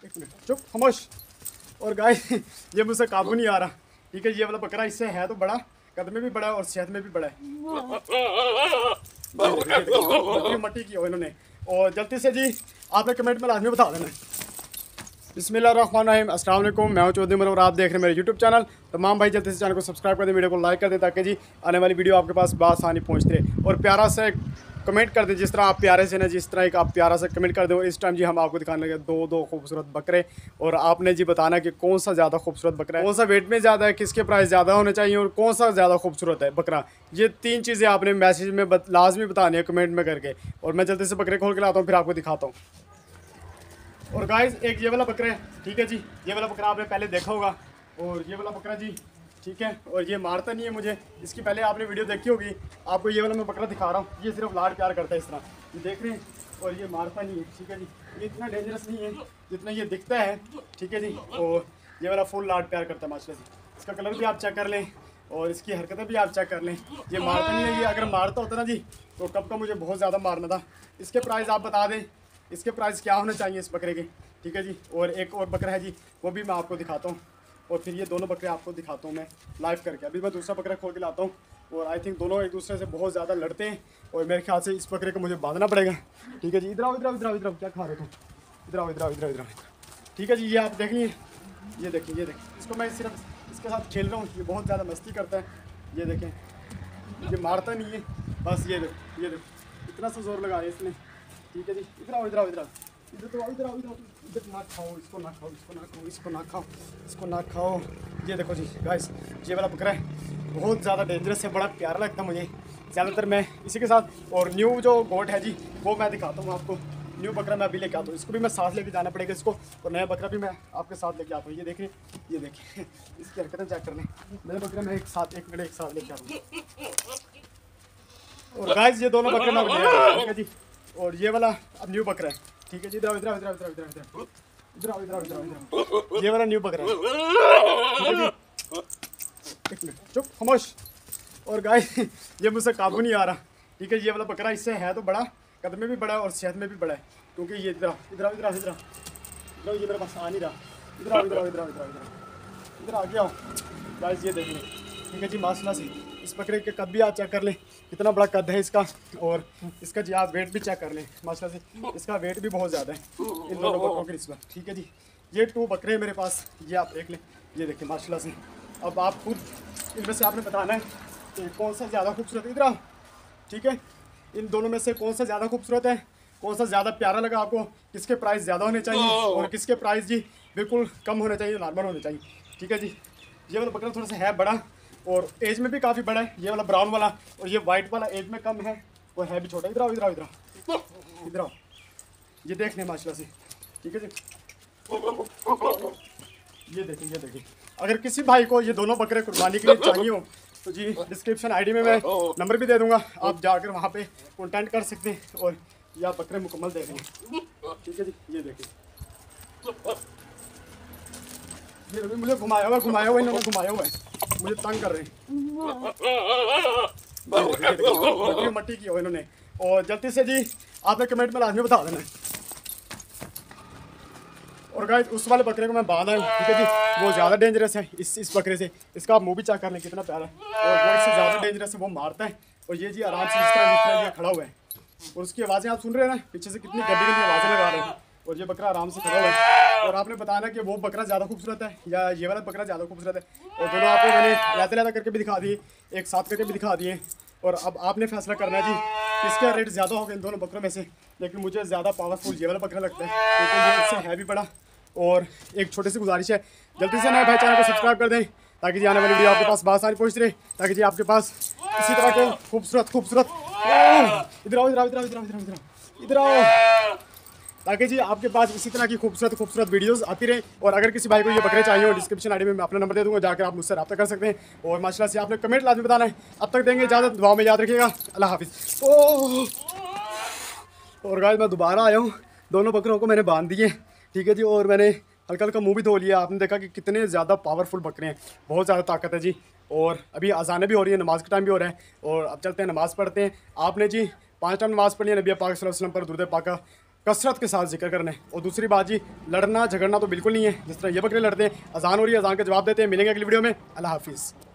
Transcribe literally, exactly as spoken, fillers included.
एक मिनट चुप खामोश। और गाइस ये मुझसे काबू नहीं आ रहा। ठीक है, ये वाला बकरा इससे है तो बड़ा, कद में भी बड़ा है और सेहत में भी बड़ा है। मट्टी की हो इन्होंने। और जल्दी से जी आपने कमेंट में लाजमी बता देना। बिस्मिल्लाहिर्रहमानिर्रहीम, अस्सलाम वालेकुम। मैं हूं चौधरी उमर और आप देख रहे हैं मेरे यूट्यूब चैनल। तमाम भाई जल्दी से चैनल को सब्सक्राइब कर दें, वीडियो को लाइक कर दें ताकि जी आने वाली वीडियो आपके पास बासानी पहुंचती रहे। और प्यारा से कमेंट कर दें, जिस तरह आप प्यारे से ना जिस तरह एक आप प्यारा से कमेंट कर दें। इस टाइम जी हम आपको दिखाने लगे दो दो खूबसूरत बकरे, और आपने जी बताना कि कौन सा ज़्यादा खूबसूरत बकरा है, कौन सा वेट में ज़्यादा है, किसके प्राइस ज़्यादा होने चाहिए और कौन सा ज़्यादा खूबसूरत है बकरा। ये तीन चीज़ें आपने मैसेज में बत, लाजमी बतानी है कमेंट में करके। और मैं जल्दी से बकरे खोल के लाता हूँ, फिर आपको दिखाता हूँ। और गाइस एक ये वाला बकरा है, ठीक है जी, ये वाला बकरा आपने पहले देखा होगा। और ये वाला बकरा जी, ठीक है, और ये मारता नहीं है मुझे, इसकी पहले आपने वीडियो देखी होगी। आपको ये वाला मैं बकरा दिखा रहा हूँ, ये सिर्फ लाड प्यार करता है इस तरह, ये देख रहे हैं। और ये मारता नहीं है, ठीक है जी, ये इतना डेंजरस नहीं है जितना ये दिखता है, ठीक है जी। और ये वाला फुल लाड प्यार करता है माशाल्लाह से। इसका कलर भी आप चेक कर लें और इसकी हरकतें भी आप चेक कर लें। ये मारता नहीं है, ये अगर मारता होता ना जी तो कब का मुझे बहुत ज़्यादा मारना था। इसके प्राइस आप बता दें, इसके प्राइस क्या होने चाहिए इस बकरे के, ठीक है जी। और एक और बकरा है जी, वो भी मैं आपको दिखाता हूँ। और फिर ये दोनों बकरे आपको दिखाता हूँ मैं लाइव करके। अभी मैं दूसरा बकरा खोल के लाता हूँ। और आई थिंक दोनों एक दूसरे से बहुत ज़्यादा लड़ते हैं और मेरे ख्याल से इस बकरे को मुझे बांधना पड़ेगा, ठीक है जी। इधर आओ इधर आओ इधर आओ इधर आओ, क्या खा रहे हो तुम, इधर आओ इधर आओ इधर आओ इधर आओ, ठीक है जी। ये आप देखिए, ये देखिए ये देखिए, इसको मैं सिर्फ इसके साथ खेल रहा हूँ, ये बहुत ज़्यादा मस्ती करता है। ये देखें, ये मारता नहीं है, बस ये देखो ये देखो इतना सा जोर लगाया इसने, ठीक है जी। इधर आओ इधर आओ इधर आओ इधर तो आओ इधर आओ इधर आओ, इधर ना खाओ, इसको ना खाओ, इसको ना खाओ, इसको ना खाओ, इसको ना खाओ। ये देखो जी गाइस, ये वाला बकरा है, बहुत ज़्यादा डेंजरस है, बड़ा प्यारा लगता है मुझे। ज़्यादातर मैं इसी के साथ, और न्यू जो गोट है जी वो मैं दिखाता हूँ आपको। न्यू बकरा मैं अभी लेके आता हूँ, इसको भी मैं साथ लेके जाना पड़ेगा इसको। और नया बकरा भी मैं आपके साथ लेके आता हूँ। ये देखें ये देखें इसकी हरकतें चेक कर लें। नया बकरा मैं एक साथ एक मिनट एक साथ लेके आता हूँ। और गाइस ये दोनों बकरे मैं ले आया हूँ, ठीक है जी। और ये वाला अब न्यू बकरा है, ठीक है जी। इधर आओ इधर आओ इधर आओ इधर आओ इधर आओ इधर आओ इधर आओ इधर आओ, ये वाला न्यू बकरा है, ठीक है जी। एक मिनट चुप खामोश। और गाइस ये मुझसे काबू नहीं आ रहा, ठीक है। ये वाला बकरा इससे है तो बड़ा, कद में भी बड़ा है और सेहत में भी बड़ा है। क्योंकि ये इधर आओ इधर आओ इधर आओ इधर आओ, ये मेरे पास आ नहीं रहा। इधर आओ इधर आओ इधर आओ इधर आओ इधर आ गया हो गाइस, ये देखिए, ठीक है जी। माशाल्लाह से इस बकरे के कद भी आप चेक कर लें, कितना बड़ा कद है इसका। और इसका जी आप वेट भी चेक कर लें, माशाल्लाह से इसका वेट भी बहुत ज़्यादा है इन दोनों बकरों के निस्बत, ठीक है जी। ये टू बकरे हैं मेरे पास, ये आप देख लें, ये देखिए माशाल्लाह से। अब आप खुद इनमें से आपने बताना है कि कौन सा ज़्यादा खूबसूरत है, इधर आओ, ठीक है। इन दोनों में से कौन सा ज़्यादा खूबसूरत है, कौन सा ज़्यादा प्यारा लगा आपको, किसके प्राइस ज़्यादा होने चाहिए और किसके प्राइस जी बिल्कुल कम होने चाहिए, नॉर्मल होने चाहिए, ठीक है जी। ये वाला बकरा थोड़ा सा है बड़ा और एज में भी काफ़ी बड़ा है, ये वाला ब्राउन वाला। और ये वाइट वाला एज में कम है और है भी छोटा। इधर आओ इधर आओ इधर आओ इधर आओ, ये देख लें माशाल्लाह से, ठीक है जी। ये देखिए ये देखिए, अगर किसी भाई को ये दोनों बकरे कुर्बानी के लिए चाहिए हो तो जी डिस्क्रिप्शन आईडी में मैं नंबर भी दे दूंगा, आप जाकर वहाँ पे कॉन्टैक्ट कर सकते हैं और या बकरे मुकम्मल देख लें, ठीक है जी। ये देखिए, ये अभी मुझे घुमाया हुआ घुमाया हुआ इन्होंने घुमाया हुआ है, मुझे तंग कर रहे हैं। मट्टी की हो इन्होंने। और जल्दी से जी आपने कमेंट में लाजमी बता देना। और गाइस उस वाले बकरे को मैं बांधा हूँ, ठीक है जी, वो ज़्यादा डेंजरस है इस इस बकरे से। इसका आप मुँह भी चेक कर लें कितना प्यारा है, और वो इससे ज़्यादा डेंजरस है, वो मारता है। और ये जी आराम से इस तरह दिख रहा है, ये खड़ा हुआ है। और उसकी आवाज़ें आप सुन रहे हैं ना, पीछे से कितनी गंदी गंदी आवाज़ें लगा रहे हैं। और ये बकरा आराम से खड़ा हुआ है। और आपने बताना कि वो बकरा ज़्यादा खूबसूरत है या ये वाला बकरा ज़्यादा खूबसूरत है। और दोनों आपको मैंने लहते लहता करके भी दिखा दिए, एक साथ करके भी दिखा दिए। और अब आपने फैसला करना है जी किसका रेट ज़्यादा होगा इन दोनों बकरों में से। लेकिन मुझे ज़्यादा पावरफुल ये वाला बकरा लगता है, क्योंकि ये इससे है भी बड़ा। और एक छोटी सी गुजारिश है, जल्दी से नए भाई चैनल को सब्सक्राइब कर दें ताकि जी आने वाली वीडियो आपके पास बहुत सारी पहुँच रहे, ताकि जी आपके पास इसी तरह के खूबसूरत खूबसूरत इधर आओ इधर आओ इधर आओ इधर आओ इधर आओ इधर आओ, ताकि जी आपके पास इसी तरह की खूबसूरत खूबसूरत वीडियोस आती रहे। और अगर किसी भाई को ये बकरे चाहिए हो, डिस्क्रिप्शन आईडी में मैं अपना नंबर दे दूंगा, जाकर आप मुझसे रब्ता कर सकते हैं। और माशाल्लाह से आपने कमेंट लाजमी बताना है। अब तक देंगे इजाज़त, दुआ में याद रखिएगा, अल्लाह हाफिज़। ओह और गाइस मैं दोबारा आया हूँ, दोनों बकरों को मैंने बांध दिए, ठीक है जी। और मैंने हल्का हल्का मुँह भी धो लिया। आपने देखा कि कितने ज़्यादा पावरफुल बकरे हैं, बहुत ज़्यादा ताकत है जी। और अभी अज़ानें भी हो रही है, नमाज का टाइम भी हो रहा है। और अब चलते हैं नमाज़ पढ़ते हैं। आपने जी पाँच टाइम नमाज़ पढ़ी है, नबी पाक सल्लल्लाहु अलैहि वसल्लम पर दुरूद पाक कसरत के साथ जिक्र करना है। और दूसरी बात जी, लड़ना झगड़ना तो बिल्कुल नहीं है जिस तरह ये बकरे लड़ते हैं। अजान हो रही है, अजान का जवाब देते हैं। मिलेंगे अगली वीडियो में। अल्लाह हाफिज़।